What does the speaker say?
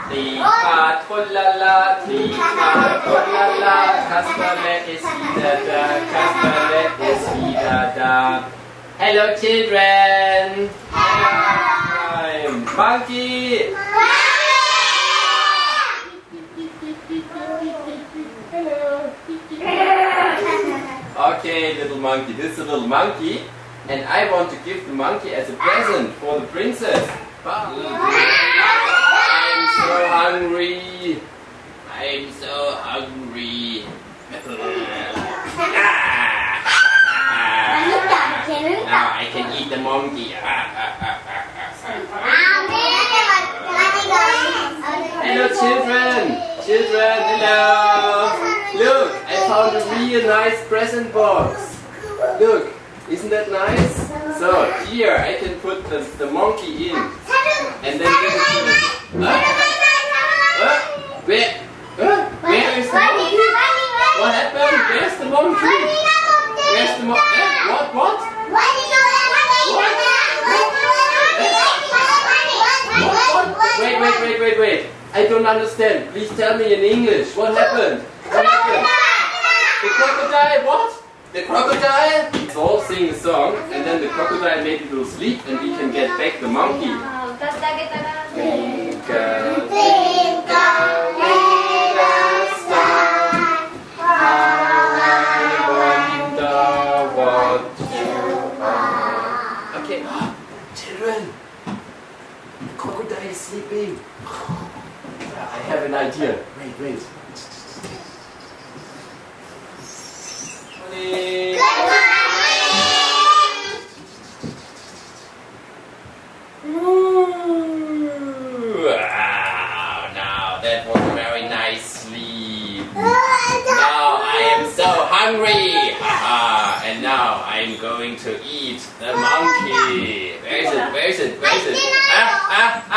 Trika, Trullala, Trika, Trullala, Kasperle ist wieder da, Kasperle ist wieder da. Hello children! Hi! Monkey! Okay, little monkey, this is a little monkey, and I want to give the monkey as a present for the princess. I'm so hungry. I'm so hungry. Now I can eat the monkey. Hello children. Children, hello. Look, I found a real nice present box. Look, isn't that nice? So here I can put the monkey in and then give it to the... Where is the monkey? What happened? Where's the monkey? Where's the monkey? What? Wait. I don't understand. Please tell me in English. What happened? What happened? The crocodile, what? The crocodile? Let's all sing a song and then the crocodile maybe will sleep and we can get back the monkey. Twinkle, twinkle, little star, how I wonder what you are. Okay, children, the crocodile is sleeping. I have an idea. Wait. Wow, now that was a very nice sleep. Now I am so hungry. And now I'm going to eat the monkey. Where is it?